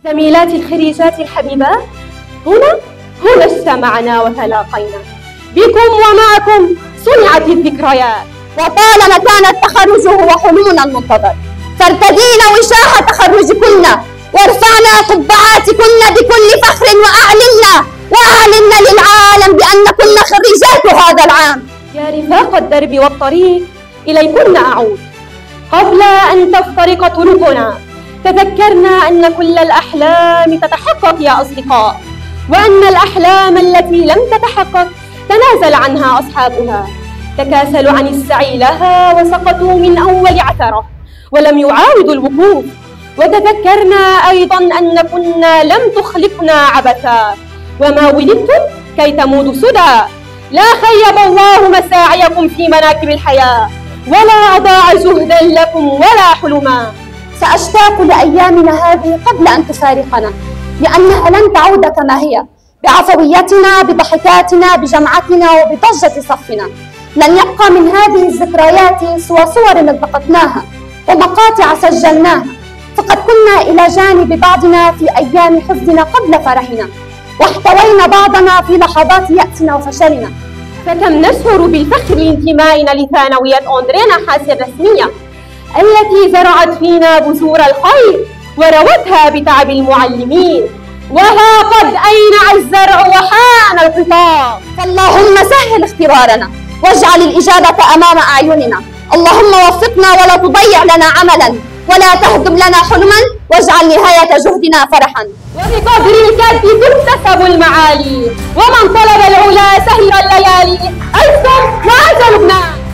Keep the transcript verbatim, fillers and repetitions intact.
زميلاتي الخريجات الحبيبات، هنا هنا اجتمعنا وتلاقينا، بكم ومعكم صنعت الذكريات، وطالما كان التخرج هو حلمنا المنتظر، فارتدينا وشاح تخرجكن وارفعنا قبعاتكن بكل فخر وأعلنا وأعلنا للعالم بأنكن خريجات هذا العام. يا رفاق الدرب والطريق إليكن أعود، قبل أن تفترق طرقنا تذكرنا أن كل الأحلام تتحقق يا أصدقاء، وأن الأحلام التي لم تتحقق تنازل عنها أصحابها، تكاسلوا عن السعي لها وسقطوا من أول عثرة ولم يعاودوا الوقوف. وتذكرنا أيضا أن كنا لم تخلقنا عبثا، وما ولدتم كي تموتوا سدى. لا خيب الله مساعيكم في مناكب الحياة، ولا أضاع جهدا لكم ولا حلما. سأشتاق لأيامنا هذه قبل أن تفارقنا، لأنها لن تعود كما هي، بعفويتنا، بضحكاتنا، بجمعتنا، وبضجة صفنا. لن يبقى من هذه الذكريات سوى صور التقطناها ومقاطع سجلناها، فقد كنا إلى جانب بعضنا في أيام حزننا قبل فرحنا، واحتوينا بعضنا في لحظات يأسنا وفشلنا. فكم نشعر بالفخر لانتمائنا لثانوية أندري نحاس الرسمية التي زرعت فينا بذور الخير وروتها بتعب المعلمين. وها قد أينع الزرع وحان الخطاب، فاللهم سهل اختبارنا واجعل الإجابة أمام أعيننا. اللهم وفقنا ولا تضيع لنا عملا، ولا تهدم لنا حلما، واجعل نهاية جهدنا فرحا. وبقدر الكد تكتسب المعالي، ومن طلب العلا سهر الليالي. أنتم وأنت لبنان.